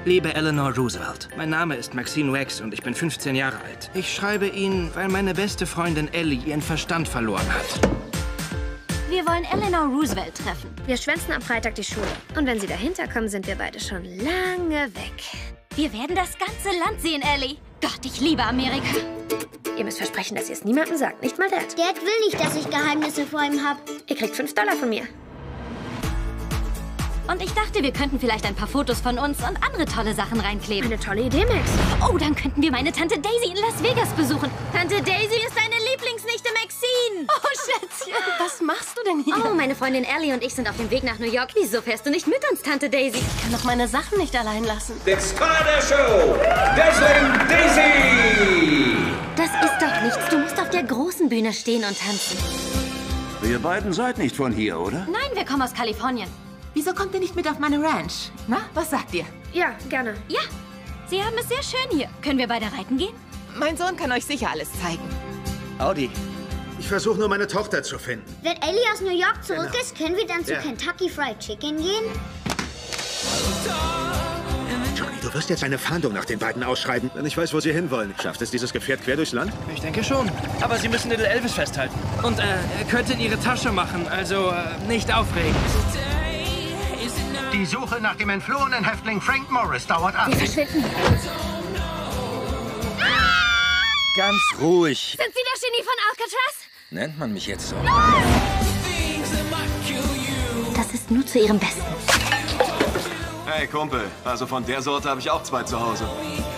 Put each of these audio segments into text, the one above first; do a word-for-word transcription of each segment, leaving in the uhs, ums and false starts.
Liebe Eleanor Roosevelt, mein Name ist Maxine Wax und ich bin fünfzehn Jahre alt. Ich schreibe Ihnen, weil meine beste Freundin Ellie ihren Verstand verloren hat. Wir wollen Eleanor Roosevelt treffen. Wir schwänzen am Freitag die Schule. Und wenn Sie dahinter kommen, sind wir beide schon lange weg. Wir werden das ganze Land sehen, Ellie. Gott, ich liebe Amerika. Ihr müsst versprechen, dass ihr es niemandem sagt, nicht mal Dad. Dad will nicht, dass ich Geheimnisse vor ihm habe. Ihr kriegt fünf Dollar von mir. Und ich dachte, wir könnten vielleicht ein paar Fotos von uns und andere tolle Sachen reinkleben. Eine tolle Idee, Max. Oh, dann könnten wir meine Tante Daisy in Las Vegas besuchen. Tante Daisy ist deine Lieblingsnichte Maxine. Oh, Schätzchen, was machst du denn hier? Oh, meine Freundin Ellie und ich sind auf dem Weg nach New York. Wieso fährst du nicht mit uns, Tante Daisy? Ich kann doch meine Sachen nicht allein lassen. Der Star der Show, Dazzling Daisy! Das ist doch nichts. Du musst auf der großen Bühne stehen und tanzen. Ihr beiden seid nicht von hier, oder? Nein, wir kommen aus Kalifornien. Wieso kommt ihr nicht mit auf meine Ranch? Na, was sagt ihr? Ja, gerne. Ja, Sie haben es sehr schön hier. Können wir beide reiten gehen? Mein Sohn kann euch sicher alles zeigen. Audi. Ich versuche nur, meine Tochter zu finden. Wenn Ellie aus New York zurück Genau. ist, können wir dann zu Ja. Kentucky Fried Chicken gehen? Johnny, du wirst jetzt eine Fahndung nach den beiden ausschreiben. Wenn ich weiß, wo sie hinwollen. Schafft es dieses Gefährt quer durchs Land? Ich denke schon. Aber Sie müssen Little Elvis festhalten. Und äh, er könnte in Ihre Tasche machen, also äh, nicht aufregen. Die Suche nach dem entflohenen Häftling Frank Morris dauert an. Wir verschwinden. Ganz ruhig. Sind Sie der Genie von Alcatraz? Nennt man mich jetzt so? Das ist nur zu Ihrem Besten. Hey Kumpel, also von der Sorte habe ich auch zwei zu Hause.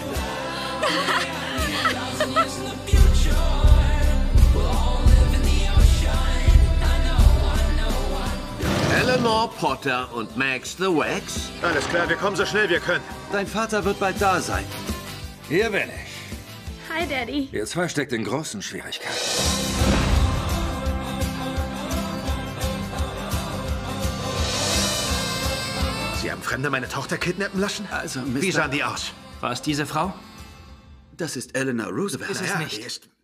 Eleanor Potter und Max the Wax? Alles klar, wir kommen so schnell wir können. Dein Vater wird bald da sein. Hier bin ich. Hi, Daddy. Ihr zwei steckt in großen Schwierigkeiten. Sie haben Fremde meine Tochter kidnappen lassen? Also, Wie Mister sahen die aus? War es diese Frau? Das ist Eleanor Roosevelt. Ist es Ja, nicht. die ist